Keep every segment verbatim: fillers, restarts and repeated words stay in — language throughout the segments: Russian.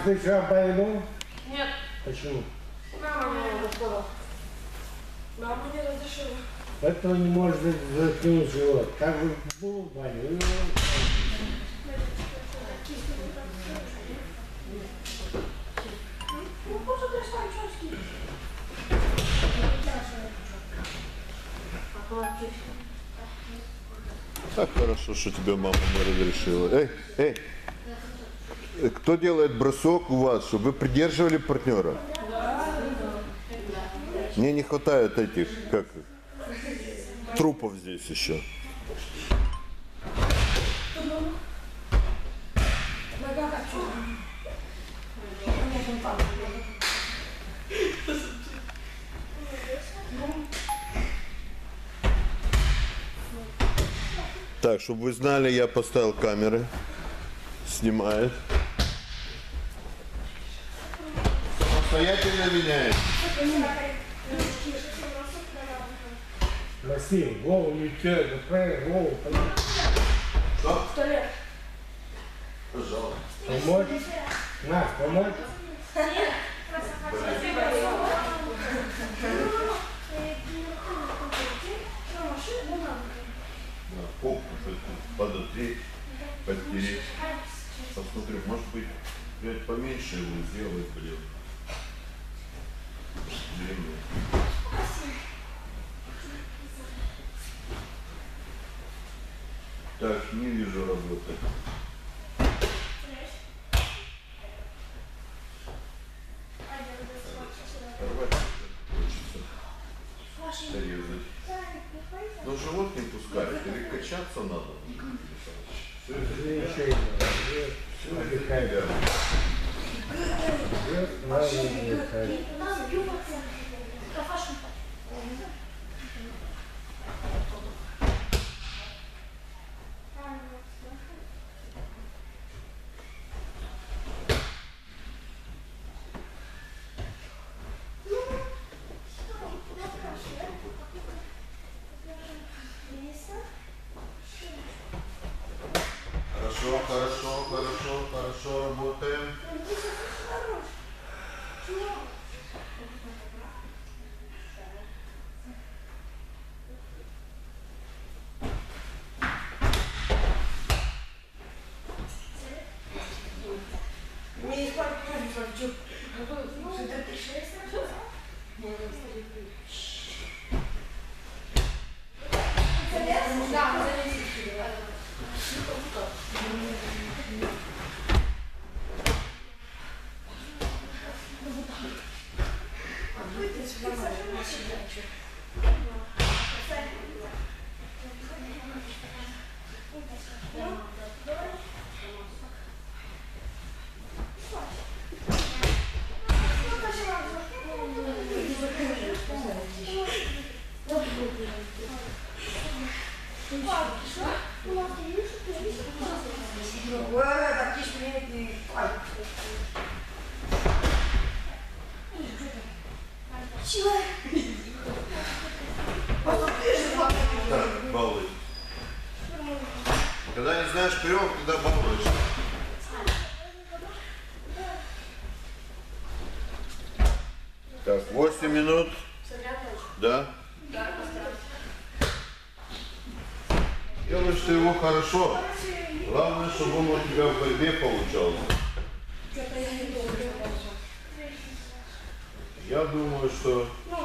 ты вчера поедал? Нет. Почему? Мама не разрешила. Мама не разрешила. Поэтому не может заткнуть живот. Так же было в бане. Так хорошо, что тебе мама не разрешила. Эй, эй, кто делает бросок у вас, чтобы вы придерживали партнера? Мне не хватает этих, как, трупов здесь еще. Так, чтобы вы знали, я поставил камеры, снимает. Самостоятельно меняет. Максим, голову не тёй, направь голову. Что? Сто лет. Пожалуйста. Помочь? Нас, помочь? Нет. На попу подотреть, подтереть. Посмотрю, может быть, блядь, поменьше его сделать, блин. Длинный. Так, не вижу работы. Хочется резать. Но живот не пускает, или качаться надо. Все это Еще и все это Хорошо, хорошо, хорошо, хорошо работаем. Не испортил, не хочу. Да, Так, балуй. Когда не знаешь прием, тогда балуешь. Так, восемь минут. Да? Делаешь ты его хорошо. Главное, чтобы он у тебя в борьбе получался. Я думаю, что...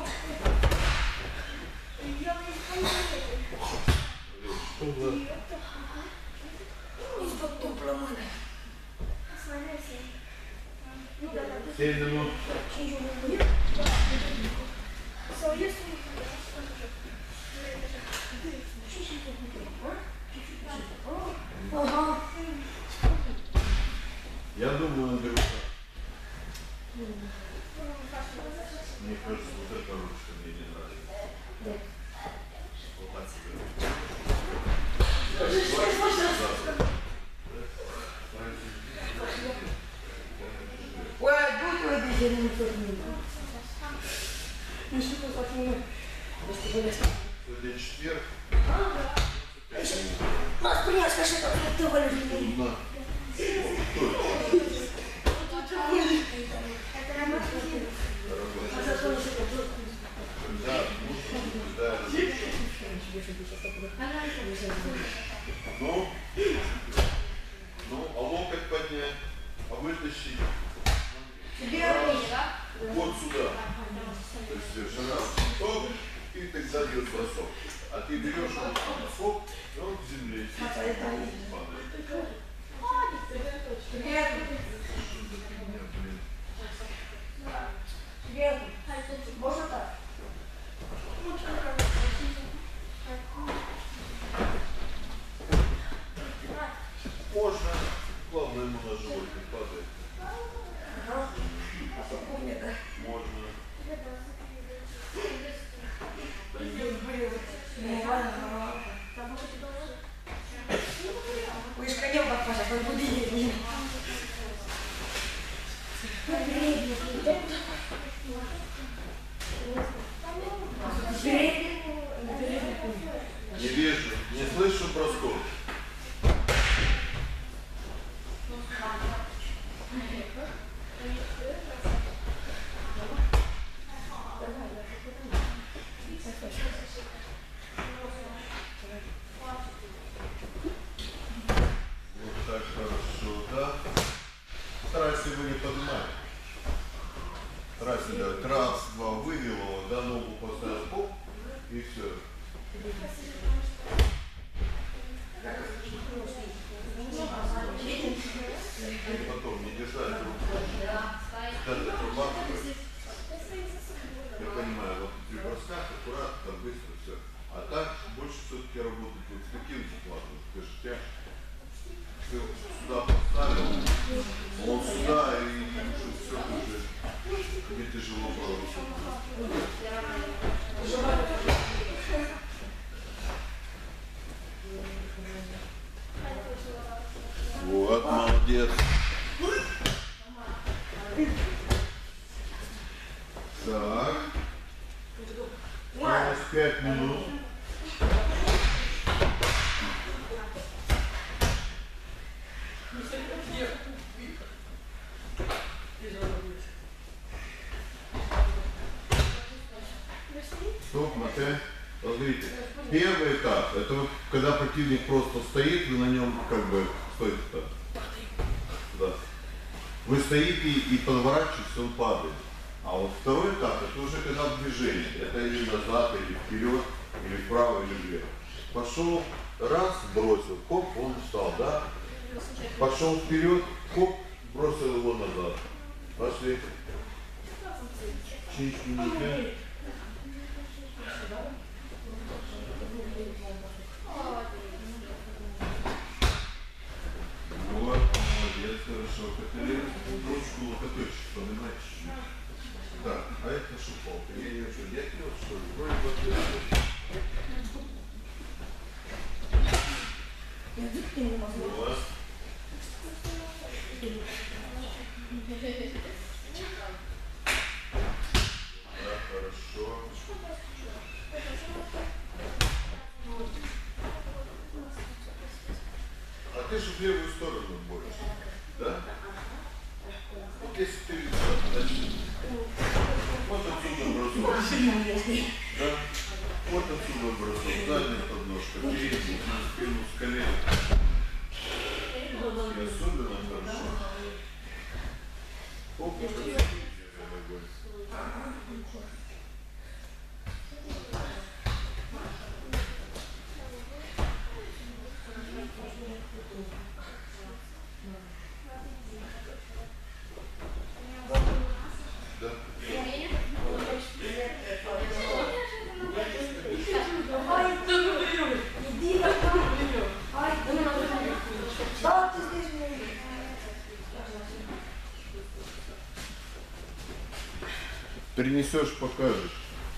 Что за... Семь минут. Ага. Я думаю, Андрюха. Мне кажется, вот эта ручка мне не нравится. Вот так себе. Ой, будь вы обидели, никто не Ну что тут от меня? Сегодня четверг. Нас принес, скажи, как ты валишь. На. Ну, ну, а локоть поднять, а вытащить. Раз, вот сюда. То есть жена стоп, и тогда бьет бросок. А ты берешь он хоп, и он к земле падает. Можно так? Можно. Главное, ему на живот не падает. Можно. Вы же конем как Паша, как будильник. Не вижу, не слышу бросок. Вот так хорошо, да? Старайся его не поднимать. Старайся делать. Раз, два, вывел его, да, ногу поставил, хоп, и все. И потом не держать руку. Даже промахивать. Я понимаю, вот при бросках аккуратно, быстро все. А так больше все-таки работать вот с таким захватом. Ты же тяг. Ты сюда поставил, он сюда, и уже все уже не тяжело бороться. Вот, молодец. Так. Осталось пять минут. Стоп, Матэ. Смотрите, первый этап, это вот, когда противник просто стоит, вы на нем как бы стоите-то. Да. Вы стоите и подворачиваетесь, он падает. А вот второй этап, это уже когда в движении. Это или назад, или вперед, или вправо, или влево. Пошел, раз, бросил, хоп, он встал, да? Пошел вперед, хоп, бросил его назад. Пошли. Чуть минуты. Вот, молодец, хорошо. Хотели ручку локоточек поднимать чуть-чуть. Так, а это шиповка. Я ее что, дядь вот что ли? Вроде бы отвечу. Вот. Да, хорошо. А ты же в левую сторону борешься, да? Вот если ты видишь, значит, вот отсюда бросок. Да? Вот отсюда бросок. Задняя подножка, передняя, на спину с колена. И особенно хорошо. Оп, да. Принесешь, покажешь.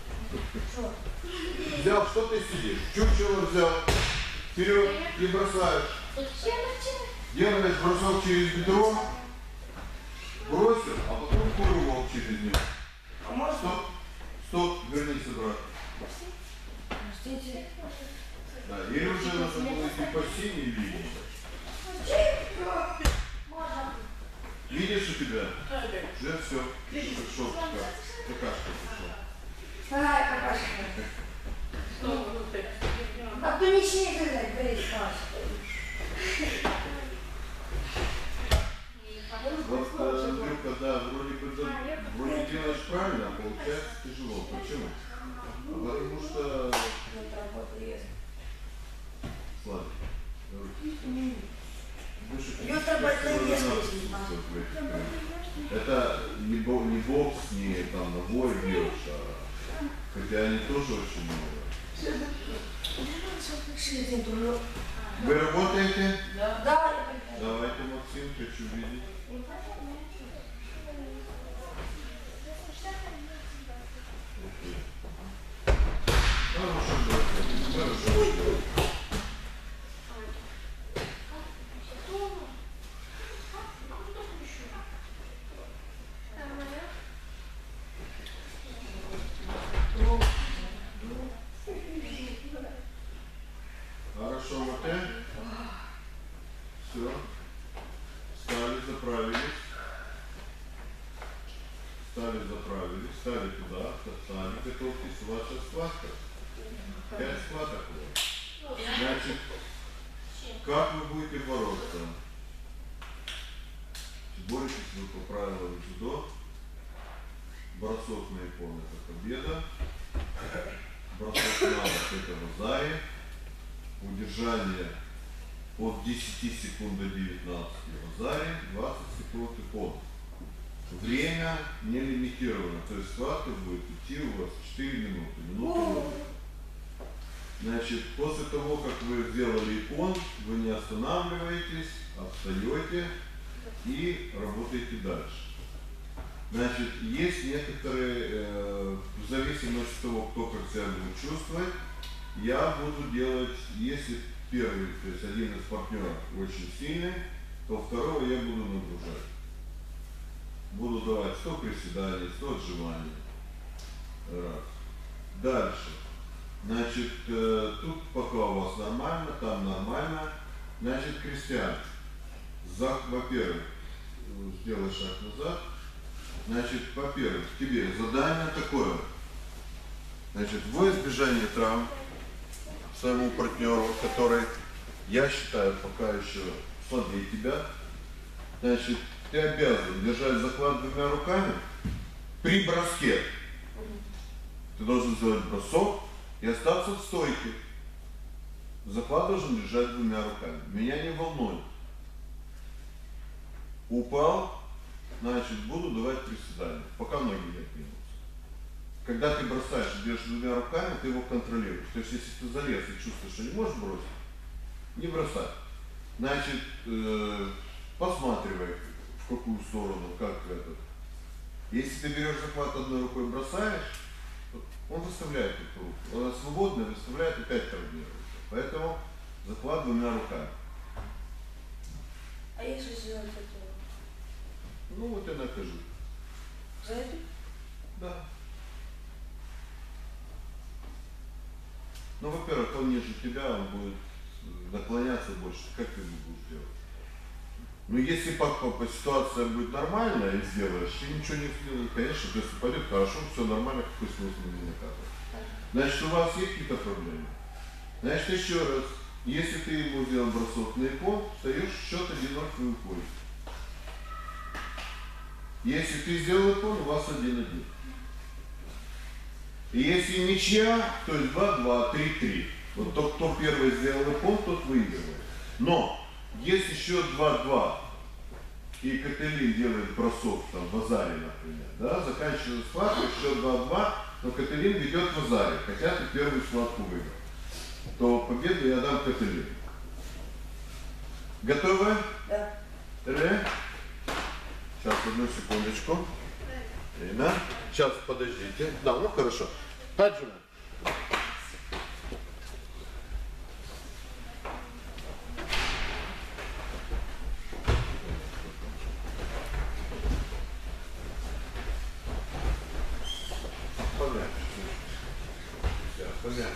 Взял, что ты сидишь? Чучело взял. Вперед и бросаешь. Делаешь бросок через бедро. Бросил, а потом курок через него. Стоп. Стоп, вернись обратно. Да, или уже надо было идти по синей линии. Видишь у тебя? Да, все. Хорошо, какашка пошла. Ай, какашка. А кто не смеет играть, говорит, Паш. Вот, э, Андрюха, да, вроде бы, да, вроде делаешь правильно, а получается тяжело. Почему? А потому что... Слава, это не, бо, не бокс, не там на бой бьешь, а хотя они тоже очень много. Вы работаете? Да. Да. Давайте, Максим, хочу видеть. Хорошо, хорошо. Хорошо, вот это. Все. Стали, заправились. Стали, заправились. Стали туда. Стали, готовьтесь. У вас сейчас схватка. Пять схваток. Значит, как вы будете бороться? Боретесь вы по правилам дзюдо. Бросок на икон — это победа. Бросок на бок — это вазари. Удержание от десяти секунд до девятнадцати вазари, двадцать секунд икон. Время не лимитировано, то есть схватка будет идти у вас четыре минуты. Минуту. Значит, после того, как вы сделали икон, вы не останавливаетесь, а встаете и работаете дальше. Значит, есть некоторые, э, в зависимости от того, кто как себя будет чувствовать, я буду делать, если первый, то есть один из партнеров очень сильный, то второго я буду нагружать. Буду давать сто приседаний, сто отжиманий. Раз. Дальше. Значит, э, тут пока у вас нормально, там нормально. Значит, Кристиан, во-первых, сделай шаг назад. Значит, во-первых, тебе задание такое. Значит, во избежание травм своему партнеру, который, я считаю, пока еще слабее тебя, значит, ты обязан держать заклад двумя руками при броске. Ты должен сделать бросок и остаться в стойке. Заклад должен держать двумя руками. Меня не волнует. Упал, значит, буду давать приседания, пока ноги не отнимутся. Когда ты бросаешь и держишь двумя руками, ты его контролируешь. То есть, если ты залез и чувствуешь, что не можешь бросить, не бросай. Значит, э, посматривай, в какую сторону, как это. Если ты берешь захват одной рукой и бросаешь, он выставляет эту руку. Она свободная, выставляет, опять травмируется. Поэтому захват двумя руками. А если сделать это? Ну вот я накажу. За это? Да. Ну, во-первых, он ниже тебя, он будет наклоняться больше. Как ты его будешь делать? Ну, если по, по, по ситуация будет нормальная и сделаешь, ты ничего не сделаешь, конечно, если пойдет хорошо, все нормально, какой смысл не наказывать. Значит, у вас есть какие-то проблемы? Значит, еще раз, если ты ему сделал бросок на икон, встаешь счет один ноль, вы уходите. Если ты сделал икон, у вас один один. И если ничья, то есть два-два, три-три. Вот тот, кто первый сделал икон, тот выигрывает. Но, если счет два-два, и Кателин делает бросок, там, в Азаре, например, да, заканчивается схватку, счет два-два, но Кателин ведет в Азаре, хотя ты первую схватку выиграл, то победу я дам Кателину. Готовы? Да. Ре. Сейчас, одну секундочку. Время. Сейчас, подождите. Да, ну хорошо. Хаджима. Помягче. Сейчас, помягче.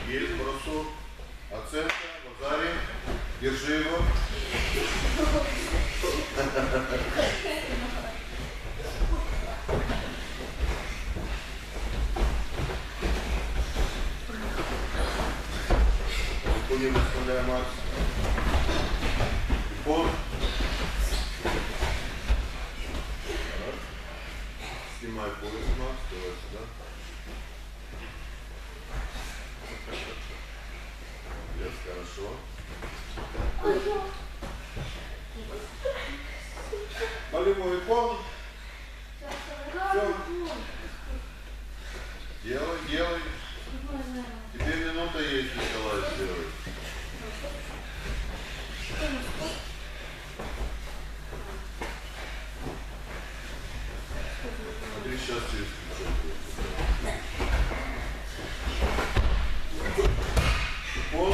Есть бросок. Оценка. Вазари. Держи его. Не выставляй, Макс. Пол. Снимай пояс, Макс. Давай сюда. Yes, хорошо. Болевой пол. Все. Делай, делай. Тебе минута есть, Николай, сделай. Смотри, сейчас через плечо будет. Пол.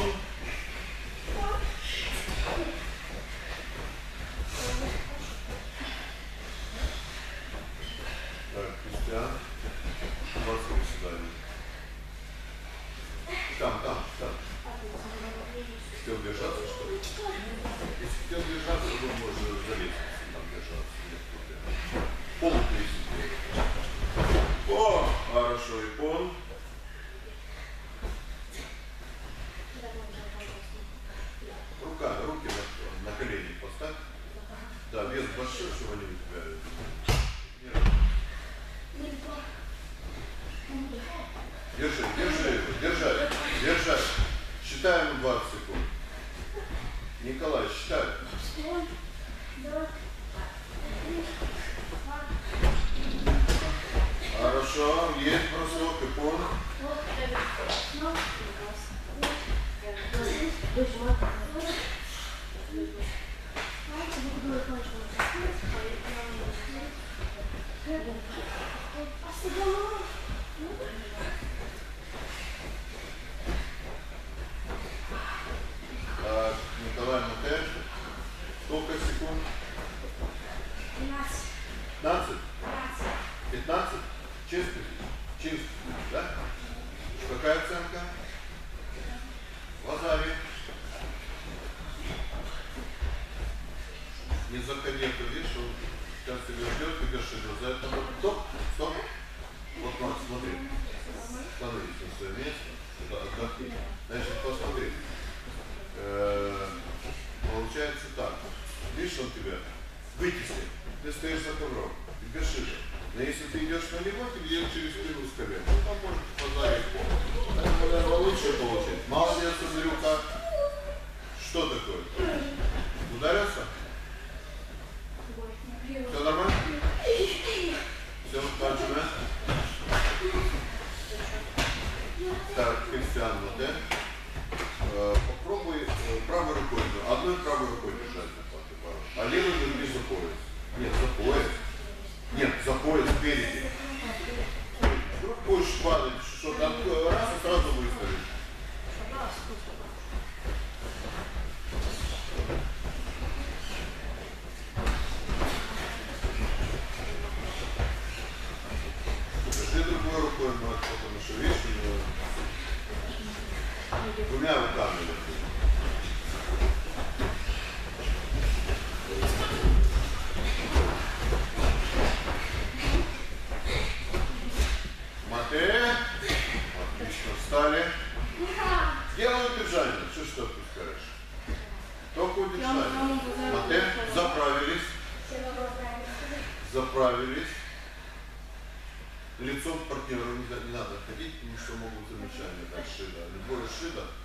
Так, Кристиан. двадцать приседаний. Там, там, там. Хотел держаться, что ли? Если хотел держаться, то можно залезть, там держаться. Пол приседаний. О, хорошо, и пол. Рука, руки на, на колени поставь. Да, вес большой, чтобы они не тебя. Держи, держи его, держать, держать. Считаем двадцать секунд. Николай, считай. Хорошо, есть бросок и пол. А, Николай Матэ, сколько секунд? пятнадцать. пятнадцать? Чисто? Чисто, да? Какая оценка? Вазари. Не заходи, ты видишь, он сейчас тебя ждет, ты держи глаза. Это вот стоп, стоп. Вот, Макс, смотри. Становись на свое место. Это отдохни. Значит, посмотри. Э-э- получается так. Видишь, он тебя вытеснит. Ты стоишь за ковром. Ты бежишь. Но если ты идешь на него, ты идешь через спину с колен. Ну, там может позарить пол. Это, наверное, лучше получить. Молодец, Андрюха. Что такое? Ударился? Все нормально? Все, кончено. Так, Кристиан, вот, да? Э, попробуй э, правой рукой, одной правой рукой держать захваты, а левой держи за пояс. Нет, за пояс. Нет, за пояс спереди. Вдруг будешь падать, что-то раз и сразу выставишь. Держи другой рукой, Марк, потому что видишь, у него двумя руками. Матэ. Отлично, встали. Делаем удержание. Что что ты скажешь? Только удержание. Матэ. Заправились. Заправились. Лицом к партнеру не, не надо ходить, потому что могут замечания. Так, шида. Любое шида.